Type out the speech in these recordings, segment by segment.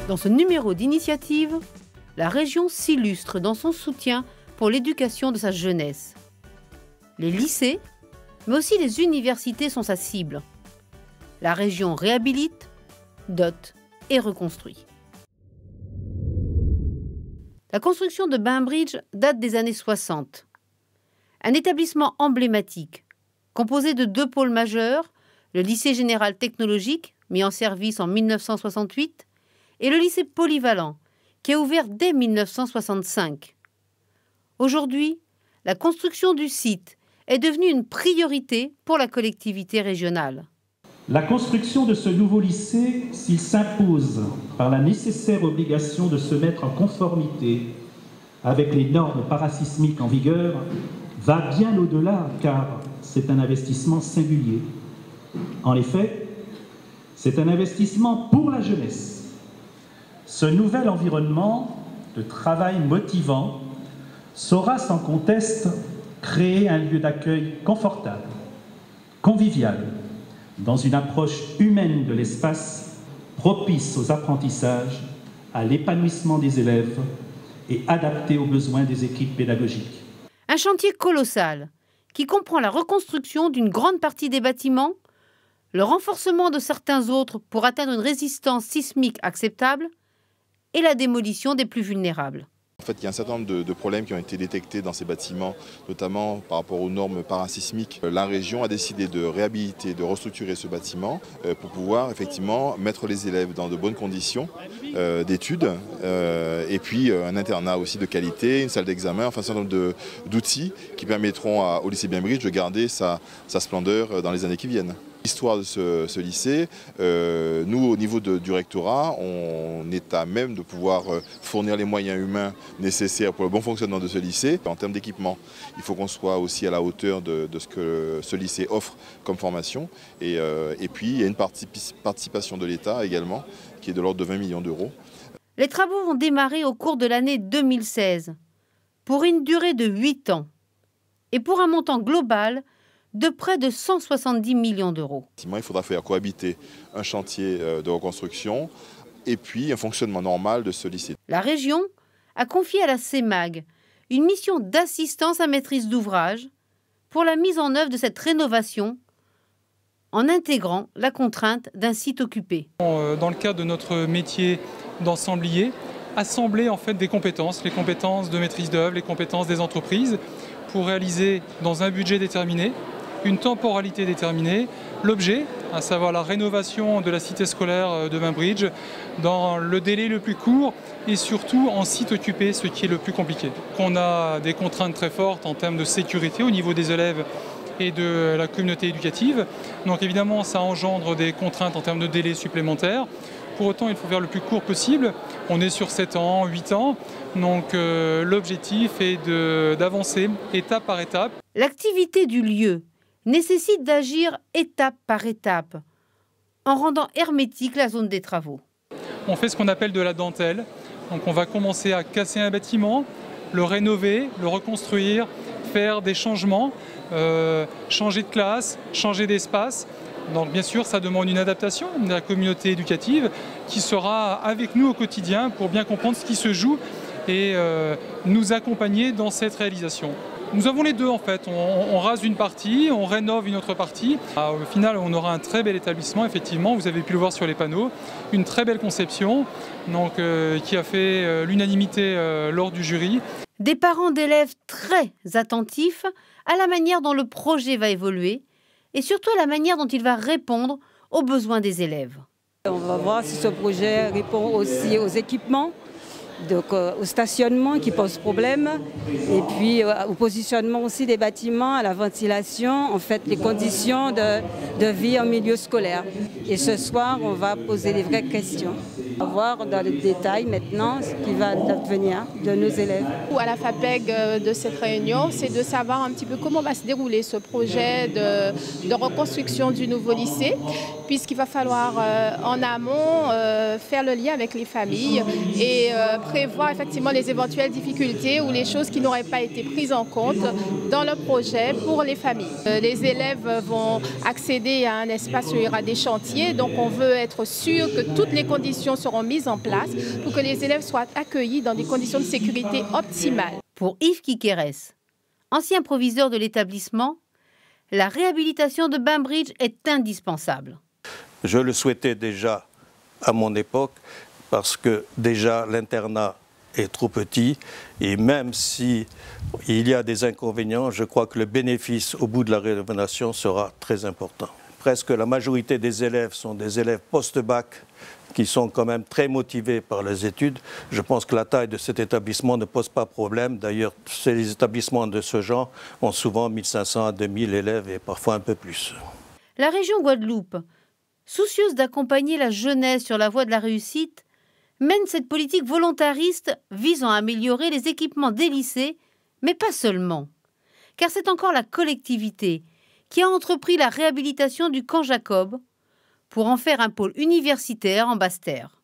Dans ce numéro d'initiative, la région s'illustre dans son soutien pour l'éducation de sa jeunesse. Les lycées, mais aussi les universités sont sa cible. La région réhabilite, dote et reconstruit. La construction de Bainbridge date des années 60. Un établissement emblématique, composé de 2 pôles majeurs, le lycée général technologique, mis en service en 1968, et le lycée polyvalent, qui a ouvert dès 1965. Aujourd'hui, la construction du site est devenue une priorité pour la collectivité régionale. La construction de ce nouveau lycée, s'il s'impose par la nécessaire obligation de se mettre en conformité avec les normes parasismiques en vigueur, va bien au-delà car c'est un investissement singulier. En effet, c'est un investissement pour la jeunesse. Ce nouvel environnement de travail motivant saura sans conteste créer un lieu d'accueil confortable, convivial, dans une approche humaine de l'espace, propice aux apprentissages, à l'épanouissement des élèves et adapté aux besoins des équipes pédagogiques. Un chantier colossal qui comprend la reconstruction d'une grande partie des bâtiments, le renforcement de certains autres pour atteindre une résistance sismique acceptable et la démolition des plus vulnérables. En fait, il y a un certain nombre de problèmes qui ont été détectés dans ces bâtiments, notamment par rapport aux normes parasismiques. La région a décidé de réhabiliter, de restructurer ce bâtiment pour pouvoir effectivement mettre les élèves dans de bonnes conditions d'études et puis un internat aussi de qualité, une salle d'examen, enfin un certain nombre d'outils qui permettront au lycée Bainbridge de garder sa splendeur dans les années qui viennent. L'histoire de ce lycée, nous au niveau du rectorat, on est à même de pouvoir fournir les moyens humains nécessaires pour le bon fonctionnement de ce lycée. En termes d'équipement, il faut qu'on soit aussi à la hauteur de ce que ce lycée offre comme formation. Et puis il y a une participation de l'État également, qui est de l'ordre de 20 millions d'euros. Les travaux vont démarrer au cours de l'année 2016, pour une durée de 8 ans, et pour un montant global de près de 170 millions d'euros. Il faudra faire cohabiter un chantier de reconstruction et puis un fonctionnement normal de ce lycée. La région a confié à la CEMAG une mission d'assistance à maîtrise d'ouvrage pour la mise en œuvre de cette rénovation en intégrant la contrainte d'un site occupé. Dans le cadre de notre métier d'ensemblier, assembler en fait des compétences, les compétences de maîtrise d'œuvre, les compétences des entreprises pour réaliser dans un budget déterminé, une temporalité déterminée, l'objet, à savoir la rénovation de la cité scolaire de Bainbridge, dans le délai le plus court et surtout en site occupé, ce qui est le plus compliqué. On a des contraintes très fortes en termes de sécurité au niveau des élèves et de la communauté éducative. Donc évidemment, ça engendre des contraintes en termes de délai supplémentaires. Pour autant, il faut faire le plus court possible. On est sur 7 ans, 8 ans. Donc l'objectif est d'avancer étape par étape. L'activité du lieu nécessite d'agir étape par étape, en rendant hermétique la zone des travaux. On fait ce qu'on appelle de la dentelle. Donc on va commencer à casser un bâtiment, le rénover, le reconstruire, faire des changements, changer de classe, changer d'espace. Donc bien sûr, ça demande une adaptation de la communauté éducative qui sera avec nous au quotidien pour bien comprendre ce qui se joue et nous accompagner dans cette réalisation. Nous avons les deux en fait, on rase une partie, on rénove une autre partie. Au final, on aura un très bel établissement, effectivement, vous avez pu le voir sur les panneaux, une très belle conception donc, qui a fait l'unanimité lors du jury. Des parents d'élèves très attentifs à la manière dont le projet va évoluer et surtout à la manière dont il va répondre aux besoins des élèves. On va voir si ce projet répond aussi aux équipements, donc au stationnement qui pose problème, et puis au positionnement aussi des bâtiments, à la ventilation, en fait les conditions de vie en milieu scolaire. Et ce soir, on va poser des vraies questions. On va voir dans le détail maintenant ce qui va devenir de nos élèves. À la FAPEG de cette réunion, c'est de savoir un petit peu comment va se dérouler ce projet de reconstruction du nouveau lycée, puisqu'il va falloir en amont faire le lien avec les familles et prévoir effectivement les éventuelles difficultés ou les choses qui n'auraient pas été prises en compte dans le projet pour les familles. Les élèves vont accéder à un espace où il y aura des chantiers, donc on veut être sûr que toutes les conditions seront mises en place pour que les élèves soient accueillis dans des conditions de sécurité optimales. Pour Yves Quiquérès, ancien proviseur de l'établissement, la réhabilitation de Bainbridge est indispensable. Je le souhaitais déjà à mon époque parce que déjà l'internat est trop petit et même s'il y a des inconvénients, je crois que le bénéfice au bout de la rénovation sera très important. Presque la majorité des élèves sont des élèves post-bac qui sont quand même très motivés par les études. Je pense que la taille de cet établissement ne pose pas problème. D'ailleurs, ces établissements de ce genre ont souvent 1500 à 2000 élèves et parfois un peu plus. La région Guadeloupe, soucieuse d'accompagner la jeunesse sur la voie de la réussite, mène cette politique volontariste visant à améliorer les équipements des lycées, mais pas seulement. Car c'est encore la collectivité qui a entrepris la réhabilitation du camp Jacob pour en faire un pôle universitaire en Basse-Terre.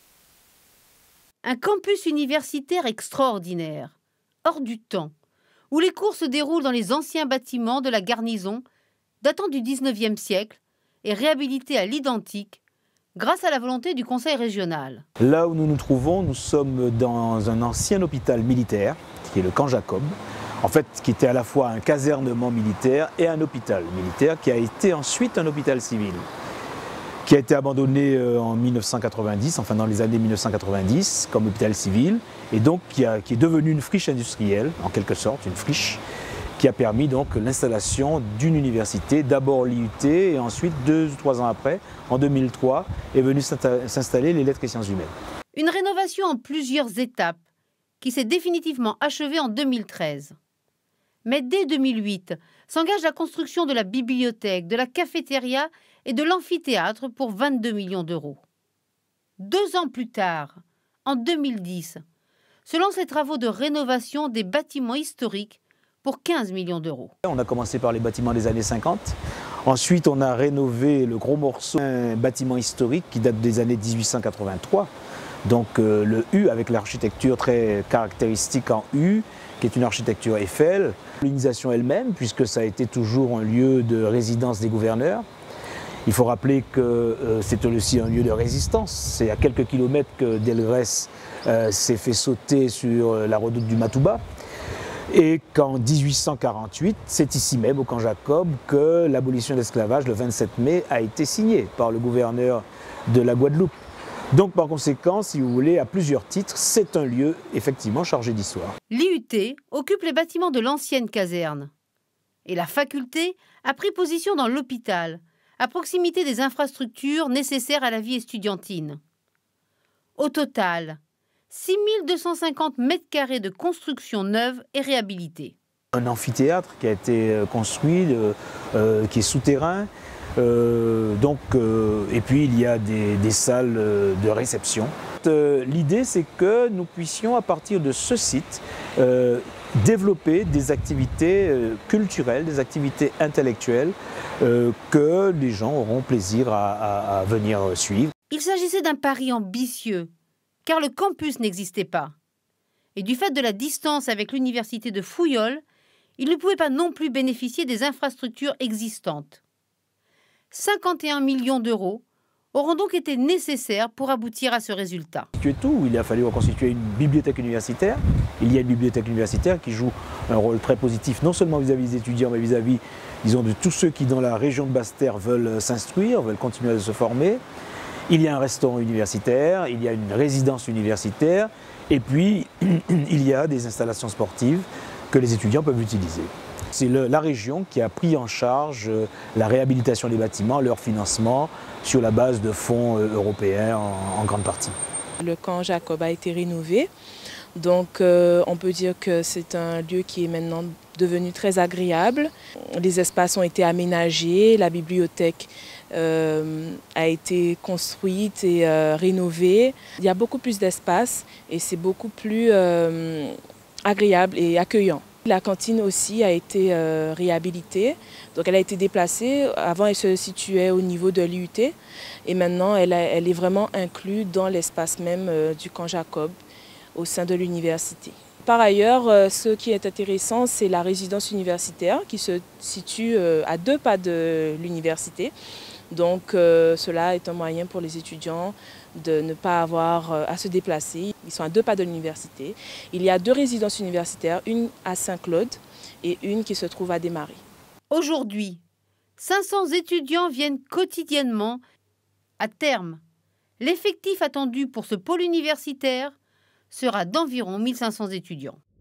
Un campus universitaire extraordinaire, hors du temps, où les cours se déroulent dans les anciens bâtiments de la garnison datant du XIXe siècle et réhabilités à l'identique grâce à la volonté du conseil régional. Là où nous nous trouvons, nous sommes dans un ancien hôpital militaire, qui est le camp Jacob, en fait, qui était à la fois un casernement militaire et un hôpital militaire, qui a été ensuite un hôpital civil, qui a été abandonné en 1990, enfin dans les années 1990, comme hôpital civil, et donc qui est devenu une friche industrielle, en quelque sorte, une friche, qui a permis donc l'installation d'une université, d'abord l'IUT, et ensuite, 2 ou 3 ans après, en 2003, est venue s'installer les lettres et sciences humaines. Une rénovation en plusieurs étapes, qui s'est définitivement achevée en 2013. Mais dès 2008, s'engage la construction de la bibliothèque, de la cafétéria et de l'amphithéâtre pour 22 millions d'euros. 2 ans plus tard, en 2010, se lancent les travaux de rénovation des bâtiments historiques pour 15 millions d'euros. On a commencé par les bâtiments des années 50. Ensuite, on a rénové le gros morceau, un bâtiment historique qui date des années 1883. Donc le U avec l'architecture très caractéristique en U, qui est une architecture Eiffel. L'organisation elle-même, puisque ça a été toujours un lieu de résidence des gouverneurs. Il faut rappeler que c'est aussi un lieu de résistance. C'est à quelques kilomètres que Delgrès s'est fait sauter sur la redoute du Matouba. Et qu'en 1848, c'est ici même, au camp Jacob, que l'abolition de l'esclavage, le 27 mai, a été signée par le gouverneur de la Guadeloupe. Donc, par conséquent, si vous voulez, à plusieurs titres, c'est un lieu effectivement chargé d'histoire. L'IUT occupe les bâtiments de l'ancienne caserne. Et la faculté a pris position dans l'hôpital, à proximité des infrastructures nécessaires à la vie estudiantine. Au total, 6250 m² de construction neuve et réhabilitée. Un amphithéâtre qui a été construit, qui est souterrain. Et puis il y a des salles de réception. L'idée, c'est que nous puissions, à partir de ce site, développer des activités culturelles, des activités intellectuelles que les gens auront plaisir à venir suivre. Il s'agissait d'un pari ambitieux, car le campus n'existait pas. Et du fait de la distance avec l'université de Fouillol, il ne pouvait pas non plus bénéficier des infrastructures existantes. 51 millions d'euros auront donc été nécessaires pour aboutir à ce résultat. Il a fallu reconstituer une bibliothèque universitaire. Il y a une bibliothèque universitaire qui joue un rôle très positif, non seulement vis-à-vis des étudiants, mais vis-à-vis, disons, de tous ceux qui, dans la région de Basse-Terre, veulent s'instruire, veulent continuer à se former. Il y a un restaurant universitaire, il y a une résidence universitaire, et puis il y a des installations sportives que les étudiants peuvent utiliser. C'est la région qui a pris en charge la réhabilitation des bâtiments, leur financement, sur la base de fonds européens en grande partie. Le camp Jacob a été rénové, donc on peut dire que c'est un lieu qui est maintenant devenu très agréable. Les espaces ont été aménagés, la bibliothèque a été construite et rénovée. Il y a beaucoup plus d'espace et c'est beaucoup plus agréable et accueillant. La cantine aussi a été réhabilitée, donc elle a été déplacée. Avant, elle se situait au niveau de l'IUT et maintenant, elle est vraiment inclue dans l'espace même du camp Jacob au sein de l'université. Par ailleurs, ce qui est intéressant, c'est la résidence universitaire qui se situe à 2 pas de l'université. Donc cela est un moyen pour les étudiants de ne pas avoir à se déplacer. Ils sont à 2 pas de l'université. Il y a 2 résidences universitaires, une à Saint-Claude et une qui se trouve à Desmarais. Aujourd'hui, 500 étudiants viennent quotidiennement. À terme, l'effectif attendu pour ce pôle universitaire sera d'environ 1500 étudiants.